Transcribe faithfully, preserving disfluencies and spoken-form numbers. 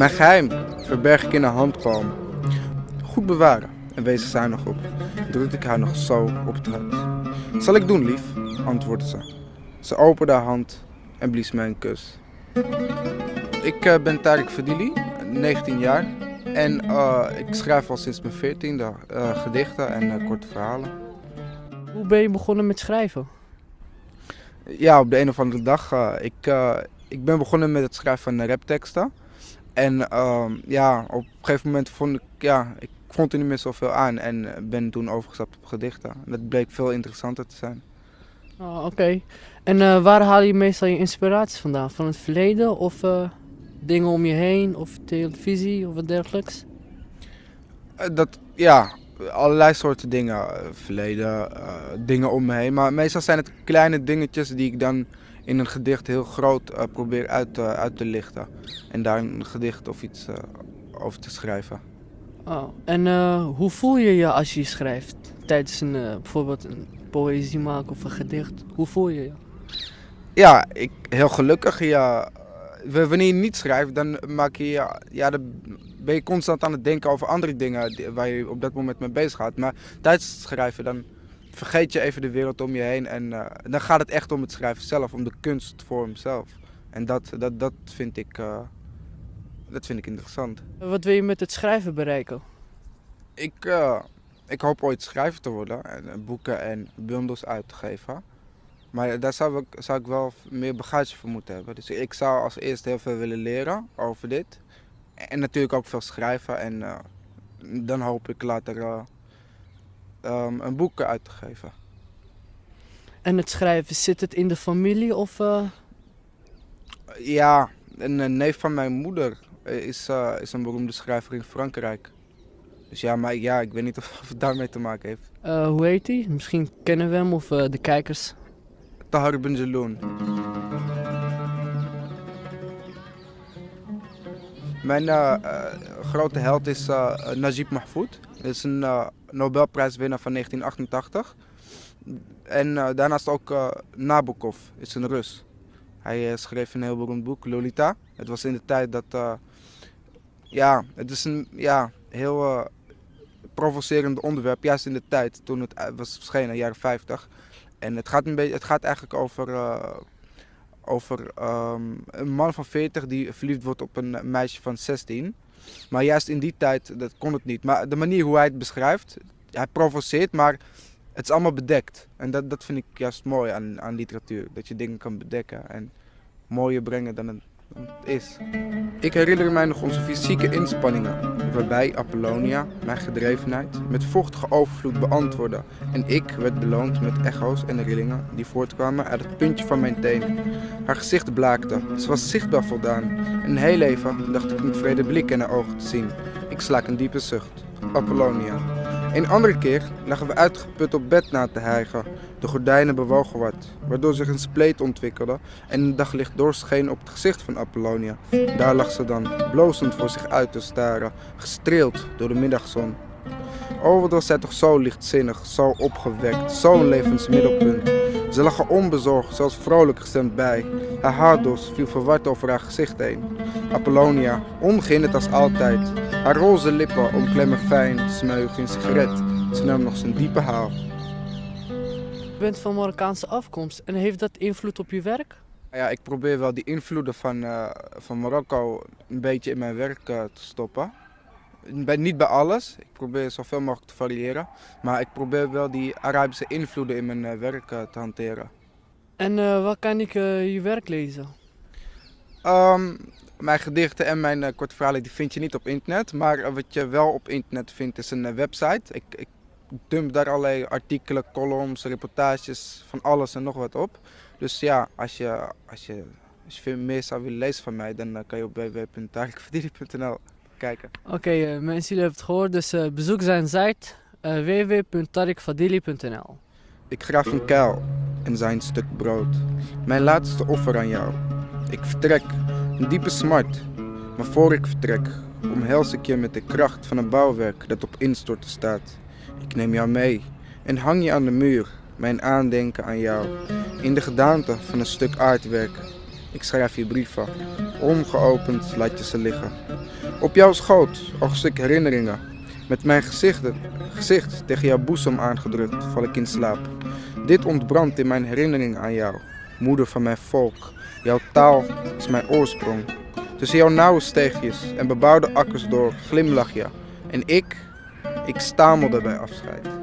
Mijn geheim verberg ik in een handpalm. Goed bewaren en wees er zuinig op. Drukte ik haar nog zo op het hart. Zal ik doen, lief, antwoordde ze. Ze opende haar hand en blies mij een kus. Ik uh, ben Tariq Fadili, negentien jaar. En uh, ik schrijf al sinds mijn veertiende uh, gedichten en uh, korte verhalen. Hoe ben je begonnen met schrijven? Ja, op de een of andere dag. Uh, ik, uh, ik ben begonnen met het schrijven van rapteksten. En uh, ja, op een gegeven moment vond ik, ja, ik vond er niet meer zoveel aan en ben toen overgestapt op gedichten. Dat bleek veel interessanter te zijn. Oh, Oké. Okay. En uh, waar haal je meestal je inspiraties vandaan? Van het verleden of uh, dingen om je heen of televisie of wat dergelijks? Uh, dat, ja, allerlei soorten dingen. Uh, verleden, uh, dingen om me heen. Maar meestal zijn het kleine dingetjes die ik dan in een gedicht heel groot uh, probeer uit, uh, uit te lichten. En daar een gedicht of iets uh, over te schrijven. Oh. En uh, hoe voel je je als je schrijft? Tijdens een, uh, bijvoorbeeld een poëzie maken of een gedicht. Hoe voel je je? Ja, ik, heel gelukkig. Ja. Wanneer je niet schrijft, dan, maak je, ja, dan ben je constant aan het denken over andere dingen waar je op dat moment mee bezig gaat. Maar tijdens het schrijven dan vergeet je even de wereld om je heen en uh, dan gaat het echt om het schrijven zelf, om de kunstvorm zelf. En dat, dat, dat, vind ik, uh, dat vind ik interessant. Wat wil je met het schrijven bereiken? Ik, uh, ik hoop ooit schrijver te worden en boeken en bundels uit te geven. Maar daar zou ik, zou ik wel meer bagage voor moeten hebben. Dus ik zou als eerste heel veel willen leren over dit. En natuurlijk ook veel schrijven. En uh, dan hoop ik later uh, um, een boek uit te geven. En het schrijven, zit het in de familie of... Uh... Ja, een, een neef van mijn moeder is, uh, is een beroemde schrijver in Frankrijk. Dus ja, maar ja, ik weet niet of, of het daarmee te maken heeft. Uh, hoe heet hij? Misschien kennen we hem of uh, de kijkers. Tahar Benjeloun. Mijn uh, uh, grote held is uh, Najib Mahfoud. Hij is een uh, Nobelprijswinnaar van negentien achtentachtig. En uh, daarnaast ook uh, Nabokov, is een Rus. Hij uh, schreef een heel beroemd boek, Lolita. Het was in de tijd dat... Uh, ja, het is een ja, heel uh, provocerend onderwerp. Juist in de tijd toen het uh, was verschenen, in de jaren vijftig. En het gaat, een beetje, het gaat eigenlijk over, uh, over um, een man van veertig die verliefd wordt op een meisje van zestien. Maar juist in die tijd dat kon het niet. Maar de manier hoe hij het beschrijft, hij provoceert, maar het is allemaal bedekt. En dat, dat vind ik juist mooi aan, aan literatuur. Dat je dingen kan bedekken en mooier brengen dan het, dan het is. Ik herinner mij nog onze fysieke inspanningen, waarbij Apollonia mijn gedrevenheid met vochtige overvloed beantwoordde en ik werd beloond met echo's en rillingen die voortkwamen uit het puntje van mijn teen. Haar gezicht blaakte, ze was zichtbaar voldaan en heel even dacht ik met vrede blik in haar ogen te zien. Ik slaak een diepe zucht. Apollonia. Een andere keer lagen we uitgeput op bed na te hijgen. De gordijnen bewogen wat, waardoor zich een spleet ontwikkelde en een daglicht doorscheen op het gezicht van Apollonia. Daar lag ze dan, blozend voor zich uit te staren, gestreeld door de middagzon. Oh, wat was zij toch zo lichtzinnig, zo opgewekt, zo'n levensmiddelpunt. Ze lag er onbezorgd, zelfs vrolijk gestemd bij. Haar haardos viel verward over haar gezicht heen. Apollonia, ongeïnderd als altijd. Haar roze lippen omklemmen fijn, smeug in sigaret. Ze nam nog zijn diepe haal. Je bent van Marokkaanse afkomst en heeft dat invloed op je werk? Ja, ik probeer wel die invloeden van, uh, van Marokko een beetje in mijn werk uh, te stoppen. Bij, niet bij alles, ik probeer zoveel mogelijk te variëren. Maar ik probeer wel die Arabische invloeden in mijn uh, werk uh, te hanteren. En uh, waar kan ik uh, je werk lezen? Um, mijn gedichten en mijn uh, korte verhalen die vind je niet op internet. Maar uh, wat je wel op internet vindt is een uh, website. Ik, ik dump daar allerlei artikelen, columns, reportages, van alles en nog wat op. Dus ja, als je, als je, als je veel meer zou willen lezen van mij, dan uh, kan je op w w w punt tariq fadili punt n l kijken. Oké, okay, uh, mensen, jullie hebben het gehoord, dus uh, bezoek zijn site uh, w w w punt tariq fadili punt n l. Ik graaf een kuil en zijn stuk brood. Mijn laatste offer aan jou. Ik vertrek, een diepe smart. Maar voor ik vertrek, omhels ik je met de kracht van een bouwwerk dat op instorten staat. Ik neem jou mee en hang je aan de muur, mijn aandenken aan jou. In de gedaante van een stuk aardwerk. Ik schrijf je brieven. Ongeopend laat je ze liggen. Op jouw schoot oogst ik herinneringen. Met mijn gezichten, gezicht tegen jouw boezem aangedrukt val ik in slaap. Dit ontbrandt in mijn herinnering aan jou. Moeder van mijn volk. Jouw taal is mijn oorsprong. Tussen jouw nauwe steegjes en bebouwde akkers door glimlach je. En ik, ik stamelde bij afscheid.